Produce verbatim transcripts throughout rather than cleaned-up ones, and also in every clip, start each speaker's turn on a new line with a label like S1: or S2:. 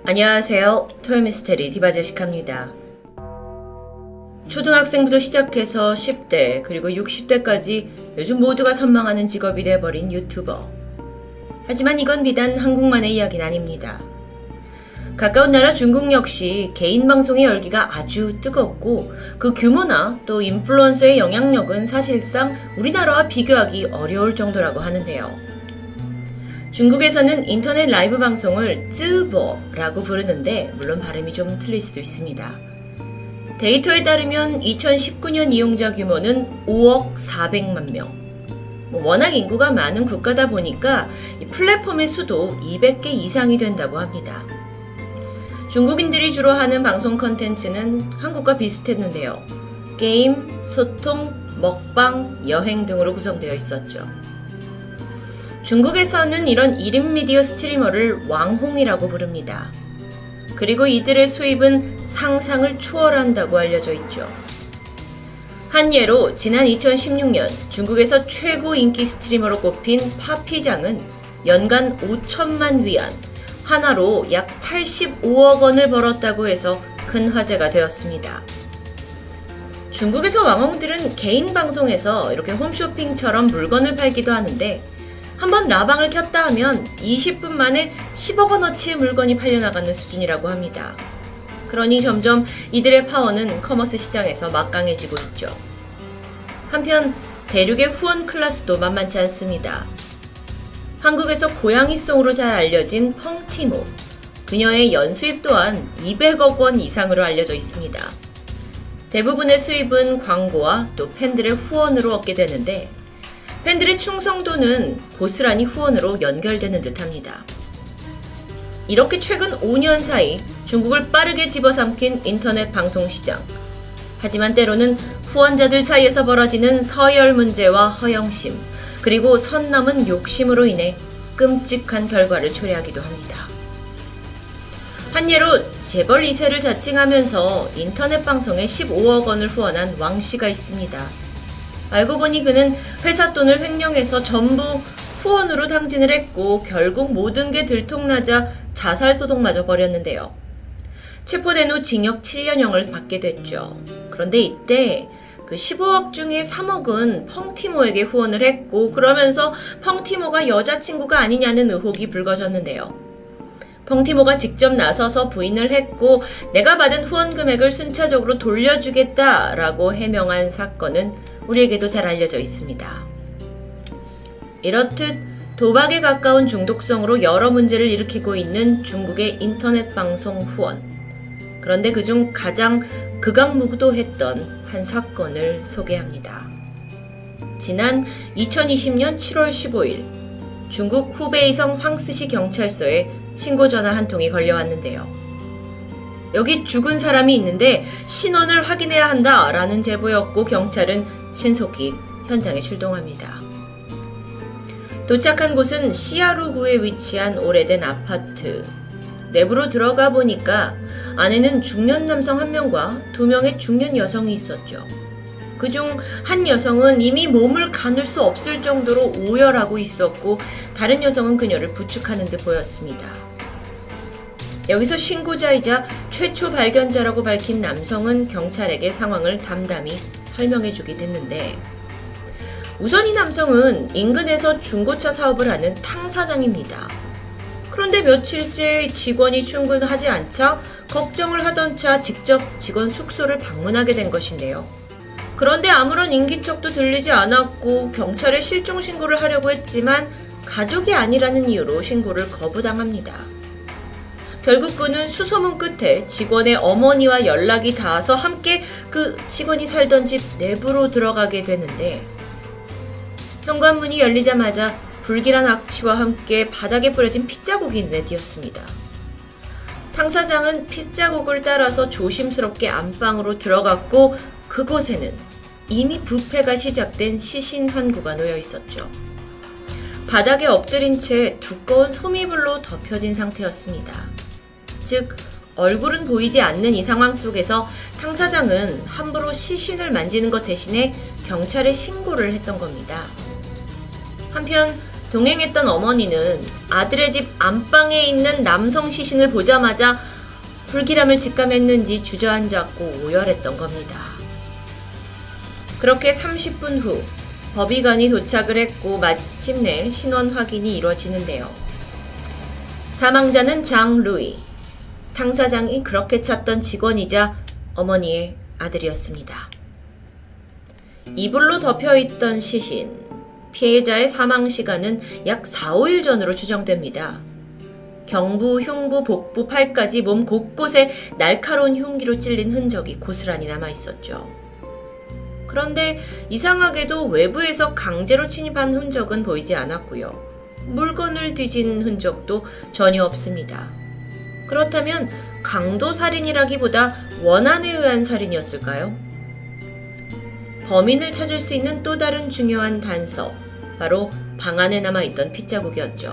S1: 안녕하세요. 토요미스테리 디바제시카입니다. 초등학생부터 시작해서 십 대 그리고 육십 대까지 요즘 모두가 선망하는 직업이 돼버린 유튜버. 하지만 이건 비단 한국만의 이야기는 아닙니다. 가까운 나라 중국 역시 개인 방송의 열기가 아주 뜨겁고 그 규모나 또 인플루언서의 영향력은 사실상 우리나라와 비교하기 어려울 정도라고 하는데요. 중국에서는 인터넷 라이브 방송을 쯔보라고 부르는데 물론 발음이 좀 틀릴 수도 있습니다. 데이터에 따르면 이천십구 년 이용자 규모는 오억 사백만 명. 뭐 워낙 인구가 많은 국가다 보니까 이 플랫폼의 수도 이백 개 이상이 된다고 합니다. 중국인들이 주로 하는 방송 컨텐츠는 한국과 비슷했는데요. 게임, 소통, 먹방, 여행 등으로 구성되어 있었죠. 중국에서는 이런 일 인 미디어 스트리머를 왕홍이라고 부릅니다. 그리고 이들의 수입은 상상을 초월한다고 알려져 있죠. 한 예로 지난 이천십육 년 중국에서 최고 인기 스트리머로 꼽힌 파피장은 연간 오천만 위안, 하나로 약 팔십오억 원을 벌었다고 해서 큰 화제가 되었습니다. 중국에서 왕홍들은 개인 방송에서 이렇게 홈쇼핑처럼 물건을 팔기도 하는데 한번 라방을 켰다 하면 이십 분 만에 십억 원어치의 물건이 팔려나가는 수준이라고 합니다. 그러니 점점 이들의 파워는 커머스 시장에서 막강해지고 있죠. 한편 대륙의 후원 클래스도 만만치 않습니다. 한국에서 고양이송으로 잘 알려진 펑티모, 그녀의 연수입 또한 이백억 원 이상으로 알려져 있습니다. 대부분의 수입은 광고와 또 팬들의 후원으로 얻게 되는데 팬들의 충성도는 고스란히 후원으로 연결되는 듯합니다. 이렇게 최근 오 년 사이 중국을 빠르게 집어삼킨 인터넷 방송 시장. 하지만 때로는 후원자들 사이에서 벌어지는 서열 문제와 허영심, 그리고 선 넘은 욕심으로 인해 끔찍한 결과를 초래하기도 합니다. 한 예로 재벌 이 세를 자칭하면서 인터넷 방송에 십오억 원을 후원한 왕 씨가 있습니다. 알고 보니 그는 회사 돈을 횡령해서 전부 후원으로 탕진을 했고 결국 모든 게 들통나자 자살소송마저 벌였는데요. 체포된 후 징역 칠 년형을 받게 됐죠. 그런데 이때 그 십오억 중에 삼억은 펑티모에게 후원을 했고 그러면서 펑티모가 여자친구가 아니냐는 의혹이 불거졌는데요. 펑티모가 직접 나서서 부인을 했고 내가 받은 후원 금액을 순차적으로 돌려주겠다라고 해명한 사건은 우리에게도 잘 알려져 있습니다. 이렇듯 도박에 가까운 중독성으로 여러 문제를 일으키고 있는 중국의 인터넷 방송 후원. 그런데 그중 가장 극악무도했던 한 사건을 소개합니다. 지난 이천이십 년 칠월 십오일 중국 후베이성 황스시 경찰서에 신고 전화 한 통이 걸려왔는데요. 여기 죽은 사람이 있는데 신원을 확인해야 한다 라는 제보였고 경찰은 신속히 현장에 출동합니다. 도착한 곳은 시아루구에 위치한 오래된 아파트. 내부로 들어가 보니까 안에는 중년 남성 한 명과 두 명의 중년 여성이 있었죠. 그중 한 여성은 이미 몸을 가눌 수 없을 정도로 오열하고 있었고 다른 여성은 그녀를 부축하는 듯 보였습니다. 여기서 신고자이자 최초 발견자라고 밝힌 남성은 경찰에게 상황을 담담히 설명해주게 됐는데 우선 이 남성은 인근에서 중고차 사업을 하는 탕사장입니다. 그런데 며칠째 직원이 출근하지 않자 걱정을 하던 차 직접 직원 숙소를 방문하게 된 것인데요. 그런데 아무런 인기척도 들리지 않았고 경찰에 실종 신고를 하려고 했지만 가족이 아니라는 이유로 신고를 거부당합니다. 결국 그는 수소문 끝에 직원의 어머니와 연락이 닿아서 함께 그 직원이 살던 집 내부로 들어가게 되는데 현관문이 열리자마자 불길한 악취와 함께 바닥에 뿌려진 핏자국이 눈에 띄었습니다. 탕사장은 핏자국을 따라서 조심스럽게 안방으로 들어갔고 그곳에는 이미 부패가 시작된 시신 환구가 놓여 있었죠. 바닥에 엎드린 채 두꺼운 솜이불로 덮여진 상태였습니다. 즉 얼굴은 보이지 않는 이 상황 속에서 탕사장은 함부로 시신을 만지는 것 대신에 경찰에 신고를 했던 겁니다. 한편 동행했던 어머니는 아들의 집 안방에 있는 남성 시신을 보자마자 불길함을 직감했는지 주저앉았고 오열했던 겁니다. 그렇게 삼십 분 후 법의관이 도착을 했고 마침내 신원 확인이 이루어지는데요. 사망자는 장 루이, 탕사장이 그렇게 찾던 직원이자 어머니의 아들이었습니다. 이불로 덮여있던 시신, 피해자의 사망 시간은 약 사, 오일 전으로 추정됩니다. 경부, 흉부, 복부, 팔까지 몸 곳곳에 날카로운 흉기로 찔린 흔적이 고스란히 남아있었죠. 그런데 이상하게도 외부에서 강제로 침입한 흔적은 보이지 않았고요. 물건을 뒤진 흔적도 전혀 없습니다. 그렇다면 강도 살인이라기보다 원한에 의한 살인이었을까요? 범인을 찾을 수 있는 또 다른 중요한 단서, 바로 방 안에 남아있던 핏자국이었죠.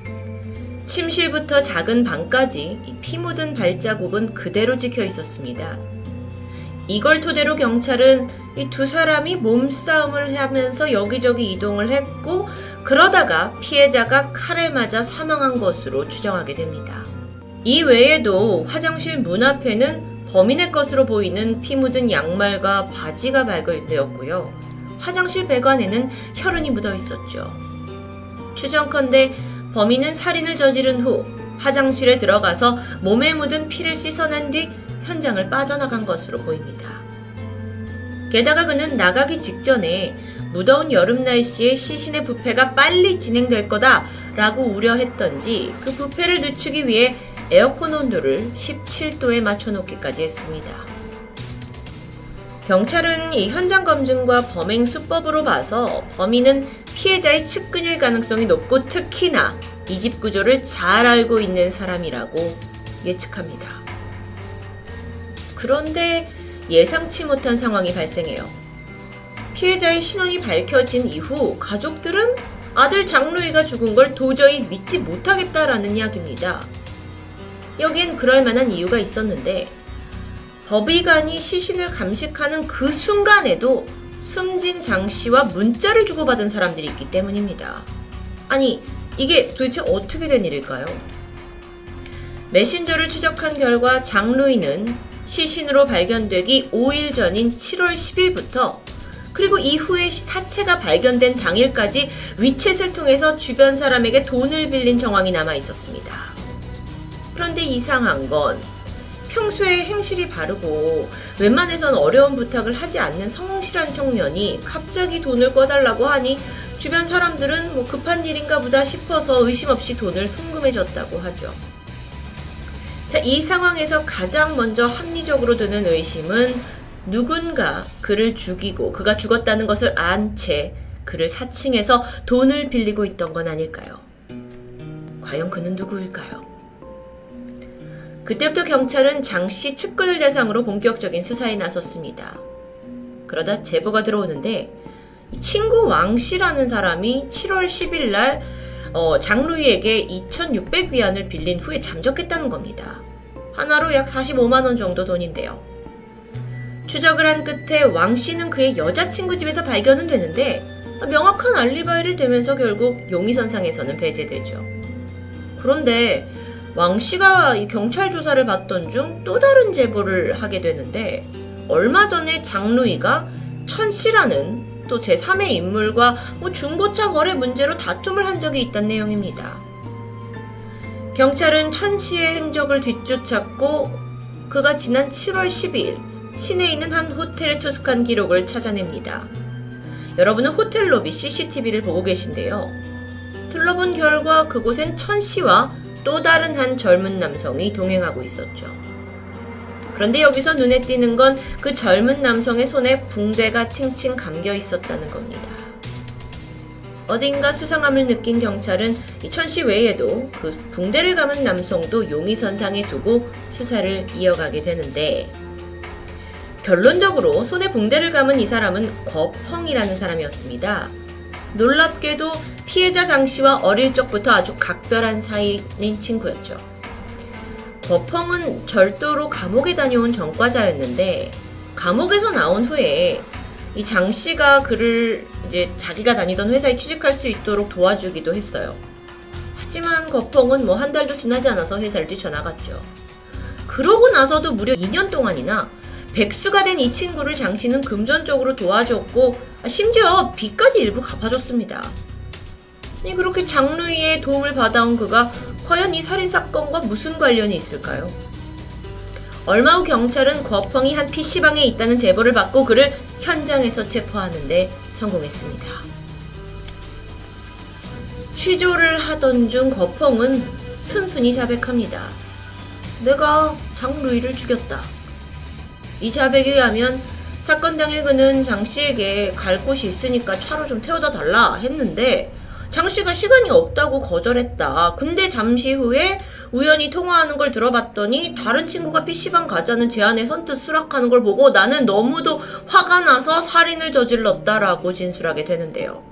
S1: 침실부터 작은 방까지 피 묻은 발자국은 그대로 찍혀 있었습니다. 이걸 토대로 경찰은 이 두 사람이 몸싸움을 하면서 여기저기 이동을 했고 그러다가 피해자가 칼에 맞아 사망한 것으로 추정하게 됩니다. 이 외에도 화장실 문 앞에는 범인의 것으로 보이는 피 묻은 양말과 바지가 발견되었고요. 화장실 배관에는 혈흔이 묻어 있었죠. 추정컨대 범인은 살인을 저지른 후 화장실에 들어가서 몸에 묻은 피를 씻어낸 뒤 현장을 빠져나간 것으로 보입니다. 게다가 그는 나가기 직전에 무더운 여름 날씨에 시신의 부패가 빨리 진행될 거다 라고 우려했던지 그 부패를 늦추기 위해 에어컨 온도를 십칠 도에 맞춰놓기까지 했습니다. 경찰은 이 현장 검증과 범행 수법으로 봐서 범인은 피해자의 측근일 가능성이 높고 특히나 이 집 구조를 잘 알고 있는 사람이라고 예측합니다. 그런데 예상치 못한 상황이 발생해요. 피해자의 신원이 밝혀진 이후 가족들은 아들 장루이가 죽은 걸 도저히 믿지 못하겠다라는 이야기입니다. 여기엔 그럴 만한 이유가 있었는데 법의관이 시신을 감식하는 그 순간에도 숨진 장 씨와 문자를 주고받은 사람들이 있기 때문입니다. 아니, 이게 도대체 어떻게 된 일일까요? 메신저를 추적한 결과 장루이는 시신으로 발견되기 오일 전인 칠월 십일부터 그리고 이후에 사체가 발견된 당일까지 위챗을 통해서 주변 사람에게 돈을 빌린 정황이 남아 있었습니다. 그런데 이상한 건 평소에 행실이 바르고 웬만해선 어려운 부탁을 하지 않는 성실한 청년이 갑자기 돈을 꿔달라고 하니 주변 사람들은 뭐 급한 일인가 보다 싶어서 의심 없이 돈을 송금해줬다고 하죠. 자, 이 상황에서 가장 먼저 합리적으로 드는 의심은 누군가 그를 죽이고 그가 죽었다는 것을 안 채 그를 사칭해서 돈을 빌리고 있던 건 아닐까요? 과연 그는 누구일까요? 그때부터 경찰은 장 씨 측근을 대상으로 본격적인 수사에 나섰습니다. 그러다 제보가 들어오는데 친구 왕 씨라는 사람이 칠월 십일 날 어, 장루이에게 이천육백 위안을 빌린 후에 잠적했다는 겁니다. 하나로 약 사십오만 원 정도 돈인데요. 추적을 한 끝에 왕 씨는 그의 여자친구 집에서 발견은 되는데 명확한 알리바이를 대면서 결국 용의선상에서는 배제되죠. 그런데 왕 씨가 이 경찰 조사를 받던 중 또 다른 제보를 하게 되는데 얼마 전에 장루이가 천 씨라는 또 제삼의 인물과 뭐 중고차 거래 문제로 다툼을 한 적이 있다는 내용입니다. 경찰은 천 씨의 행적을 뒤쫓았고 그가 지난 칠월 십이일 시내에 있는 한 호텔에 투숙한 기록을 찾아냅니다. 여러분은 호텔 로비 씨씨티비를 보고 계신데요. 둘러본 결과 그곳엔 천 씨와 또 다른 한 젊은 남성이 동행하고 있었죠. 그런데 여기서 눈에 띄는 건 그 젊은 남성의 손에 붕대가 칭칭 감겨 있었다는 겁니다. 어딘가 수상함을 느낀 경찰은 이 천 씨 외에도 그 붕대를 감은 남성도 용의선상에 두고 수사를 이어가게 되는데 결론적으로 손에 붕대를 감은 이 사람은 거펑이라는 사람이었습니다. 놀랍게도 피해자 장 씨와 어릴 적부터 아주 각별한 사이인 친구였죠. 거펑은 절도로 감옥에 다녀온 전과자였는데 감옥에서 나온 후에 이 장 씨가 그를 이제 자기가 다니던 회사에 취직할 수 있도록 도와주기도 했어요. 하지만 거펑은 뭐 한 달도 지나지 않아서 회사를 뛰쳐나갔죠. 그러고 나서도 무려 이 년 동안이나 백수가 된 이 친구를 장 씨는 금전적으로 도와줬고 심지어 빚까지 일부 갚아줬습니다. 그렇게 장루이의 도움을 받아온 그가 과연 이 살인사건과 무슨 관련이 있을까요? 얼마 후 경찰은 거펑이 한 피시방에 있다는 제보를 받고 그를 현장에서 체포하는 데 성공했습니다. 취조를 하던 중 거펑은 순순히 자백합니다. 내가 장루이를 죽였다. 이 자백에 의하면 사건 당일 그는 장씨에게 갈 곳이 있으니까 차로 좀 태워다 달라 했는데 장씨가 시간이 없다고 거절했다. 근데 잠시 후에 우연히 통화하는 걸 들어봤더니 다른 친구가 피시방 가자는 제안에 선뜻 수락하는 걸 보고 나는 너무도 화가 나서 살인을 저질렀다라고 진술하게 되는데요.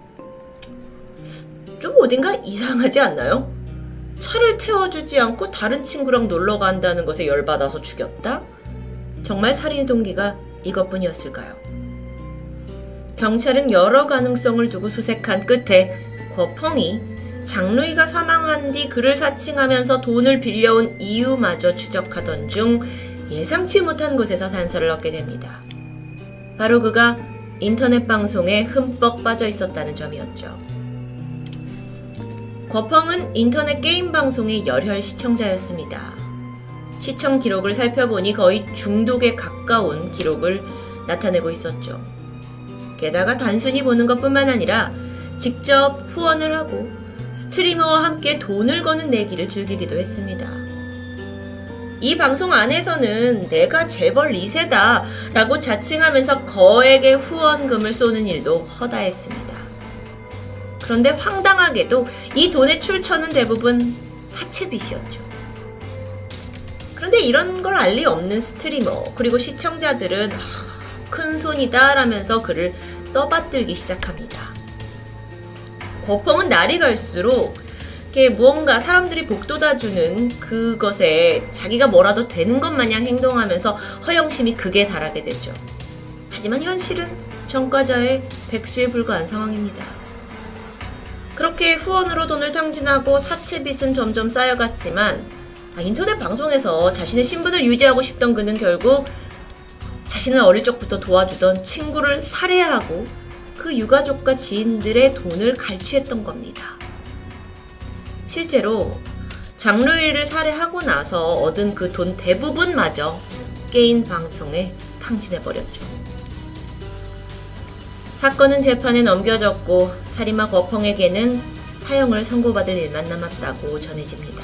S1: 좀 어딘가 이상하지 않나요? 차를 태워주지 않고 다른 친구랑 놀러 간다는 것에 열받아서 죽였다? 정말 살인 동기가 이것뿐이었을까요? 경찰은 여러 가능성을 두고 수색한 끝에 거펑이 장루이가 사망한 뒤 그를 사칭하면서 돈을 빌려온 이유마저 추적하던 중 예상치 못한 곳에서 단서를 얻게 됩니다. 바로 그가 인터넷 방송에 흠뻑 빠져 있었다는 점이었죠. 거펑은 인터넷 게임 방송의 열혈 시청자였습니다. 시청 기록을 살펴보니 거의 중독에 가까운 기록을 나타내고 있었죠. 게다가 단순히 보는 것뿐만 아니라 직접 후원을 하고 스트리머와 함께 돈을 거는 내기를 즐기기도 했습니다. 이 방송 안에서는 내가 재벌 이 세다 라고 자칭하면서 거액의 후원금을 쏘는 일도 허다했습니다. 그런데 황당하게도 이 돈의 출처는 대부분 사채빚이었죠. 그런데 이런 걸 알 리 없는 스트리머 그리고 시청자들은 아, 큰 손이다 라면서 그를 떠받들기 시작합니다. 거펑은 날이 갈수록 무언가 사람들이 복돋아주는 그것에 자기가 뭐라도 되는 것 마냥 행동하면서 허영심이 극에 달하게 되죠. 하지만 현실은 전과자의 백수에 불과한 상황입니다. 그렇게 후원으로 돈을 탕진하고 사채빚은 점점 쌓여갔지만 아, 인터넷 방송에서 자신의 신분을 유지하고 싶던 그는 결국 자신을 어릴 적부터 도와주던 친구를 살해하고 그 유가족과 지인들의 돈을 갈취했던 겁니다. 실제로 장루이를 살해하고 나서 얻은 그 돈 대부분마저 게임 방송에 탕진해버렸죠. 사건은 재판에 넘겨졌고 살인마 거펑에게는 사형을 선고받을 일만 남았다고 전해집니다.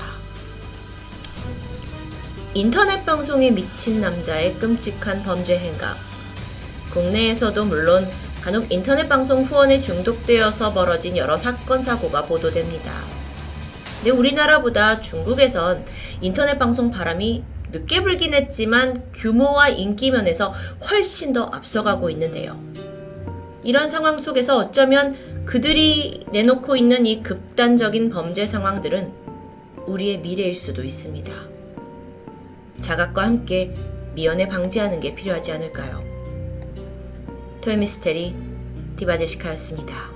S1: 인터넷 방송에 미친 남자의 끔찍한 범죄 행각. 국내에서도 물론 간혹 인터넷 방송 후원에 중독되어서 벌어진 여러 사건 사고가 보도됩니다. 근데 우리나라보다 중국에선 인터넷 방송 바람이 늦게 불긴 했지만 규모와 인기 면에서 훨씬 더 앞서가고 있는데요. 이런 상황 속에서 어쩌면 그들이 내놓고 있는 이 극단적인 범죄 상황들은 우리의 미래일 수도 있습니다. 자각과 함께 미연에 방지하는 게 필요하지 않을까요? 토요미스테리 디바제시카였습니다.